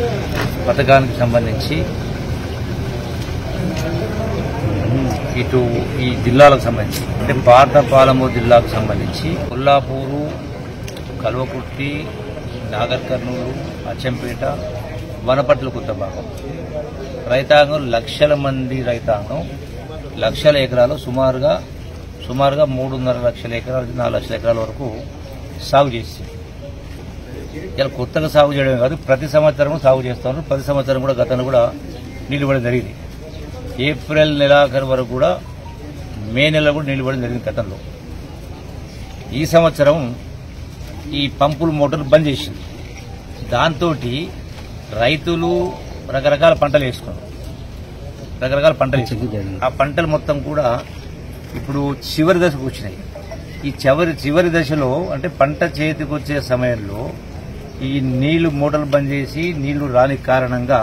పథకానికి సంబంధించి ఇటు ఈ జిల్లాలకు సంబంధించి అంటే పాత పాలమూరు జిల్లాకు సంబంధించి కొల్లాపూరు, కల్వకుర్తి, నాగర్ కర్నూలు, అచ్చంపేట, వనపర్తి కొంత భాగం రైతాంగం లక్షల మంది రైతాంగం లక్షల ఎకరాలు సుమారుగా 3.5 లక్షల ఎకరాలు 4 లక్షల ఎకరాల వరకు సాగు చేసి ఇలా కొత్తగా సాగు చేయడమే కాదు ప్రతి సంవత్సరం సాగు చేస్తున్నారు. ప్రతి సంవత్సరం కూడా గతంలో కూడా నీళ్లు పడడం జరిగింది. ఏప్రిల్ నెలాఖరు వరకు కూడా మే నెలలో కూడా నీళ్లు పడడం జరిగింది గతంలో. ఈ సంవత్సరం ఈ పంపులు మోటార్లు బంద్ చేసింది. దాంతో రైతులు రకరకాల పంటలు వేసుకున్నారు. ఆ పంటలు మొత్తం కూడా ఇప్పుడు చివరి దశకు వచ్చినాయి. ఈ చివరి దశలో అంటే పంట చేతికి వచ్చే సమయంలో ఈ నీళ్లు మోటార్లు బంద్ చేసి నీళ్లు రాని కారణంగా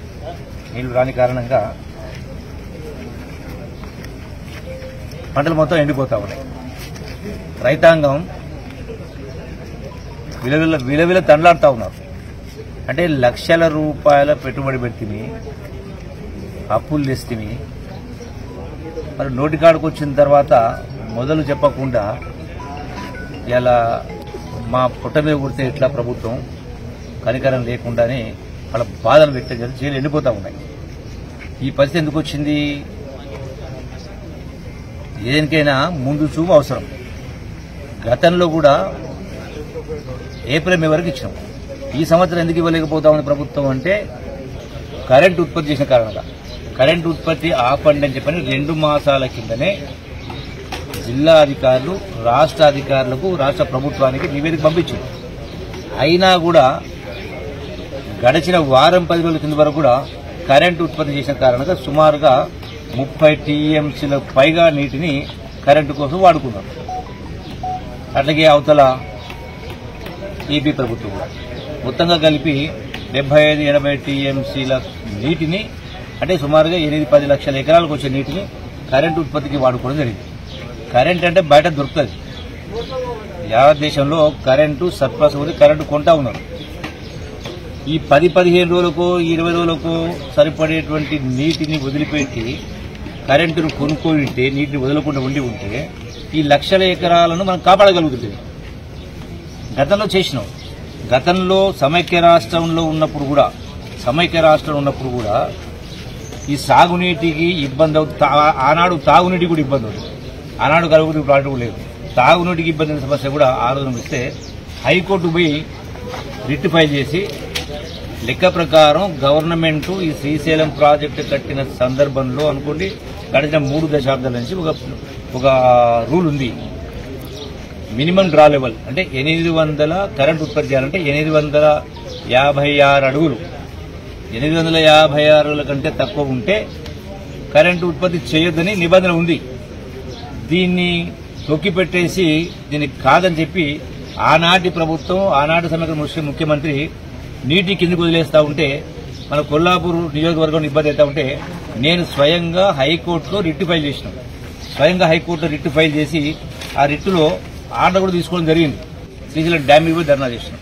పంటలు మొత్తం ఎండిపోతా ఉన్నాయి. రైతాంగం విలవిల తండ్లాడుతూ ఉన్నారు. అంటే లక్షల రూపాయల పెట్టుబడి పెడితే అప్పులు తెస్తే మరి నోటికాడికి వచ్చిన తర్వాత మొదలు చెప్పకుండా ఇలా మా పుట్ట మీద కొడితే ఎట్లా ప్రభుత్వం కనికరం లేకుండానే వాళ్ళ బాధలు వ్యక్తం చేసి జైలు ఎండిపోతూ ఉన్నాయి. ఈ పరిస్థితి ఎందుకు వచ్చింది? దేనికైనా ముందు చూపు అవసరం. గతంలో కూడా ఏప్రిల్ మే వరకు ఇచ్చాం. ఈ సంవత్సరం ఎందుకు ఇవ్వలేకపోతామని ప్రభుత్వం అంటే కరెంటు ఉత్పత్తి చేసిన కారణంగా కరెంటు ఉత్పత్తి ఆపండి అని చెప్పని 2 మాసాల కిందనే జిల్లా అధికారులు రాష్ట్ర అధికారులకు రాష్ట్ర ప్రభుత్వానికి నివేదిక పంపించారు. అయినా కూడా గడిచిన వారం 10 రోజుల కింద వరకు కూడా కరెంటు ఉత్పత్తి చేసిన కారణంగా సుమారుగా 30 టీఎంసీలకు పైగా నీటిని కరెంటు కోసం వాడుకున్నారు. అట్లాగే అవతల ఏపీ ప్రభుత్వం కూడా మొత్తంగా కలిపి 75-80 టీఎంసీల నీటిని అంటే సుమారుగా 8-10 లక్షల ఎకరాలకు వచ్చే నీటిని కరెంటు ఉత్పత్తికి వాడుకోవడం జరిగింది. కరెంట్ అంటే బయట దొరుకుతుంది. యావత్ దేశంలో కరెంటు సర్ప్లస్ ఉంది, కరెంటు కొంటా ఉన్నారు. ఈ 10-15 రోజులకు 20 రోజులకు సరిపడేటువంటి నీటిని వదిలిపెట్టి కరెంటును కొనుక్కొని ఉంటే నీటిని వదలకుండా ఉండి ఉంటే ఈ లక్షల ఎకరాలను మనం కాపాడగలుగుతుంది. గతంలో చేసినాం. గతంలో సమైక్య రాష్ట్రంలో ఉన్నప్పుడు కూడా ఈ సాగునీటికి ఇబ్బంది అవుతుంది. ఆనాడు తాగునీటికి కూడా ఇబ్బంది అవుతుంది. ఆనాడు కలుగుతూ ప్రాజెక్టు కూడా లేదు. తాగునీటికి ఇబ్బంది సమస్య కూడా ఆ రోజున ఇస్తే హైకోర్టు పోయి రిట్ ఫైల్ చేసి లెక్క ప్రకారం గవర్నమెంట్ ఈ శ్రీశైలం ప్రాజెక్టు కట్టిన సందర్భంలో అనుకోండి గడిచిన 3 దశాబ్దాల నుంచి ఒక రూల్ ఉంది. మినిమం డ్రా లెవెల్ అంటే 800 కరెంట్ ఉత్పత్తి చేయాలంటే 856 అడుగులు 856 అడుగుల కంటే తక్కువ ఉంటే కరెంటు ఉత్పత్తి చేయొద్దని నిబంధన ఉంది. దీన్ని తొక్కిపెట్టేసి దీన్ని కాదని చెప్పి ఆనాటి ప్రభుత్వం ఆనాటి సమగ్ర ముఖ్యమంత్రి నీటి కిందికి వదిలేస్తా ఉంటే మన కొల్లాపూర్ నియోజకవర్గం ఇబ్బంది అవుతా ఉంటే నేను స్వయంగా హైకోర్టులో రిట్ ఫైల్ చేసినాను. రిట్ ఫైల్ చేసి ఆ రిట్టులో ఆర్డర్ కూడా తీసుకోవడం జరిగింది. శ్రీశైలం డ్యామ్ మీద ధర్నా చేసినాం.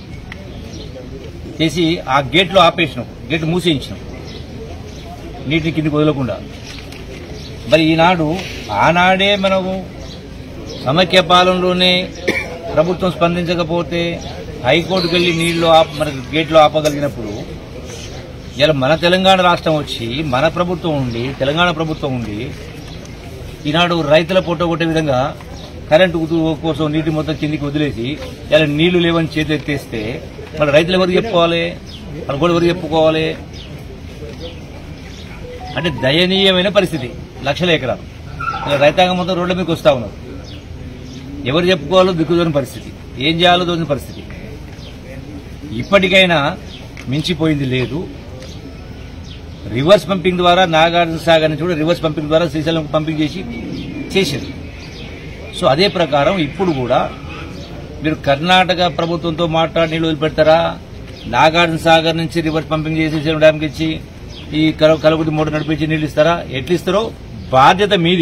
చేసి ఆ గేట్లో ఆపేసినాం, గేట్ మూసేయించినాం నీటిని కిందికి వదలకుండా. మరి ఈనాడు ఆనాడే మనము సమైక్య పాలనలోనే ప్రభుత్వం స్పందించకపోతే హైకోర్టుకు వెళ్లి నీళ్లు మనకు గేట్లో ఆపగలిగినప్పుడు ఇలా మన తెలంగాణ రాష్ట్రం వచ్చి మన ప్రభుత్వం ఉండి తెలంగాణ ప్రభుత్వం ఉండి ఈనాడు రైతుల పొట్ట కొట్టే విధంగా కరెంటు కోసం నీటి మొత్తం కిందికి వదిలేసి ఇలా నీళ్లు లేవని చేతులు ఎత్తేస్తే మరి రైతులు ఎవరికి చెప్పుకోవాలి? వాళ్ళు కూడా ఎవరికి చెప్పుకోవాలి? అంటే దయనీయమైన పరిస్థితి. లక్షల ఎకరాలు రైతాంగం మొత్తం రోడ్ల మీదకి వస్తా ఉన్నారు. ఎవరు చెప్పుకోవాలో దిక్కుదోని పరిస్థితి, ఏం చేయాలో దోని పరిస్థితి. ఇప్పటికైనా మించిపోయింది లేదు. రివర్స్ పంపింగ్ ద్వారా నాగార్జున సాగర్ నుంచి కూడా రివర్స్ పంపింగ్ ద్వారా శ్రీశైలం పంపింగ్ చేసేది. సో అదే ప్రకారం ఇప్పుడు కూడా మీరు కర్ణాటక ప్రభుత్వంతో మాట్లాడి నీళ్లు వదిలిపెడతారా? నాగార్జున సాగర్ నుంచి రివర్స్ పంపింగ్ చేసి శ్రీశైలం డ్యామ్కి ఇచ్చి ఈ కలగుడి మోటార్ నడిపించి నీళ్లు ఇస్తారా? ఎట్లు ఇస్తారో బాధ్యత మీది.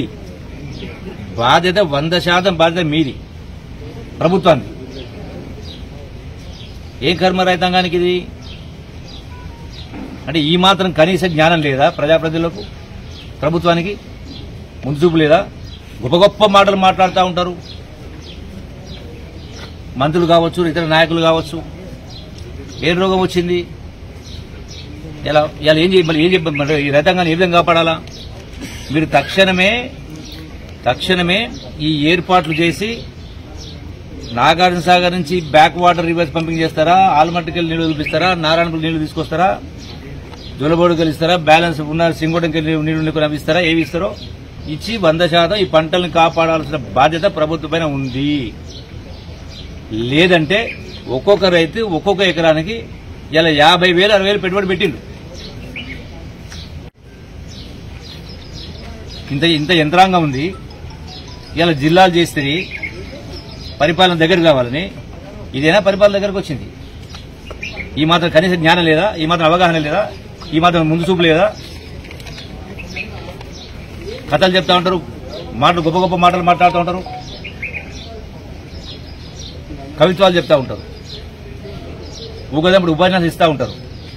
100% బాధ్యత మీది ప్రభుత్వానికి. ఏం కర్మ రైతాంగానికి ఇది? అంటే ఈ మాత్రం కనీస జ్ఞానం లేదా ప్రజాప్రతినిధులకు, ప్రభుత్వానికి ముందు చూపు లేదా? గొప్ప గొప్ప మాటలు మాట్లాడుతూ ఉంటారు మంత్రులు కావచ్చు, ఇతర నాయకులు కావచ్చు. ఏ రోగం వచ్చింది, ఇలా ఏం చెప్పాలి, ఈ రైతాంగాన్ని ఏ విధంగా కాపాడాలా? మీరు తక్షణమే ఈ ఏర్పాట్లు చేసి నాగార్జున సాగర్ నుంచి బ్యాక్ వాటర్ రివర్స్ పంపింగ్ చేస్తారా, ఆల్మట్టికెళ్ళి నీళ్లు చూపిస్తారా, నారాయణపల్లి నీళ్లు తీసుకొస్తారా, జొలబోడుకి ఇస్తారా, బ్యాలెన్స్ ఉన్న సింగోటంకి నీళ్లు పంపిస్తారా, ఏవి ఇస్తారో ఇచ్చి 100% ఈ పంటలను కాపాడాల్సిన బాధ్యత ప్రభుత్వం ఉంది. లేదంటే ఒక్కొక్క రైతు ఒక్కొక్క ఎకరానికి ఇలా 50,000 60,000 పెట్టుబడి పెట్టిండు. ఇంత యంత్రాంగం ఉంది. ఇలా జిల్లాలు చేస్తే పరిపాలన దగ్గర కావాలని, ఇదేనా పరిపాలన దగ్గరకు వచ్చింది? ఈ మాత్రం కనీస జ్ఞానం లేదా? ఈ మాత్రం అవగాహన లేదా? ఈ మాత్రం ముందు చూపు లేదా? కథలు చెప్తా ఉంటారు, గొప్ప గొప్ప మాటలు మాట్లాడుతూ ఉంటారు, కవిత్వాలు చెప్తా ఉంటారు, ఊగదప్పుడు ఉపన్యాసం ఇస్తూ ఉంటారు.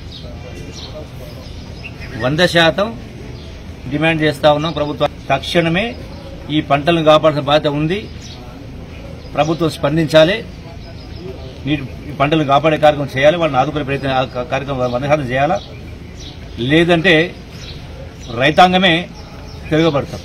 100% డిమాండ్ చేస్తా ఉన్నాం ప్రభుత్వం. తక్షణమే ఈ పంటలను కాపాడాల్సిన బాధ్యత ఉంది. ప్రభుత్వం స్పందించాలి, ఈ పంటలను కాపాడే కార్యక్రమం చేయాలి, వాళ్ళని ఆదుకునే కార్యక్రమం 100% చేయాలా? లేదంటే రైతాంగమే తిరగబడతాం.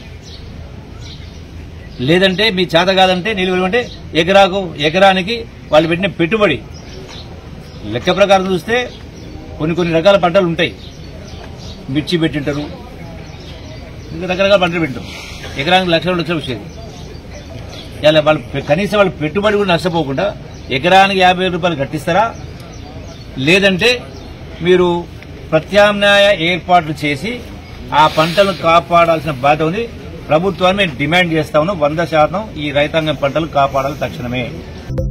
లేదంటే మీ చేత కాదంటే నీళ్ళు అంటే ఎకరానికి వాళ్ళు పెట్టిన పెట్టుబడి లెక్క ప్రకారం చూస్తే కొన్ని రకాల పంటలు ఉంటాయి. మిర్చి పెట్టింటారు, ఇంకా రకరకాల పంటలు పెట్టింటారు. ఎకరానికి లక్షలు వచ్చేది. ఇలా కనీసం వాళ్ళ పెట్టుబడి కూడా నష్టపోకుండా ఎకరానికి 50,000 రూపాయలు కట్టిస్తారా? లేదంటే మీరు ప్రత్యామ్నాయ ఏర్పాట్లు చేసి ఆ పంటలను కాపాడాల్సిన బాధ్యత ఉంది. ప్రభుత్వాన్ని మేము డిమాండ్ చేస్తా ఉన్నాం. 100% ఈ రైతాంగం పంటలు కాపాడాలి తక్షణమే.